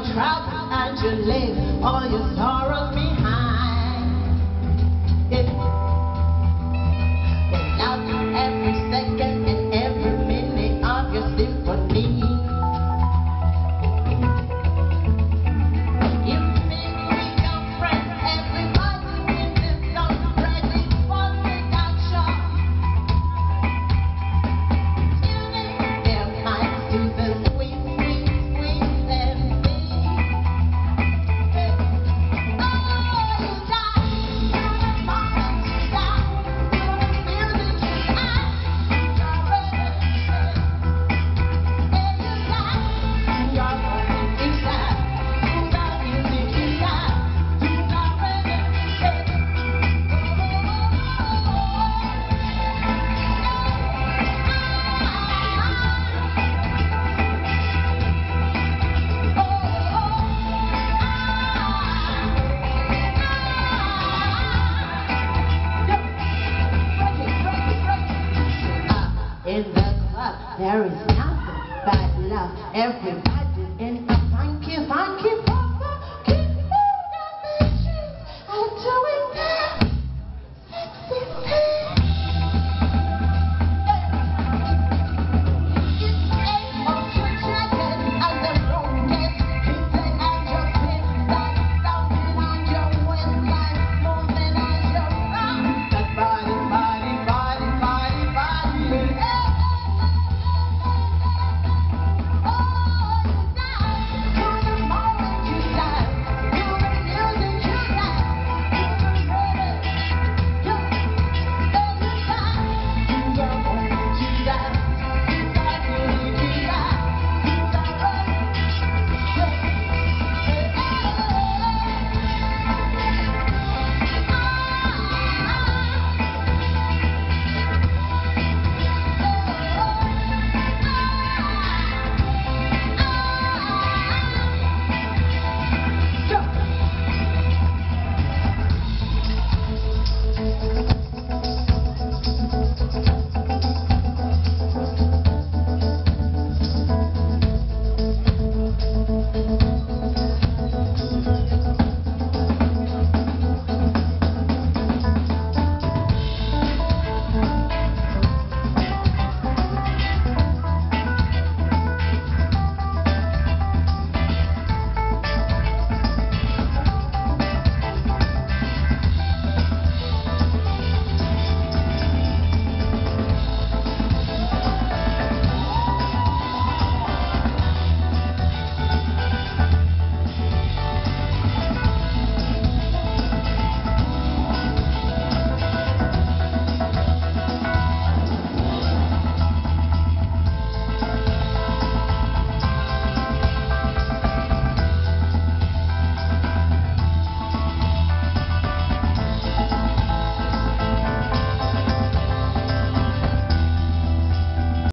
troubles and you leave all your sorrows behind. Without every second and every minute of your symphony. You meet with your friends, everybody in this song, ready for seduction. Tuning their minds to the sweet, sweet, sweet melody. Oh, you die, you moment you die, music you act, you're ready to shake. And you die, you're moment inside, the music you die, you're ready to shake. In the club, there is nothing but love. Everybody in a funky, funky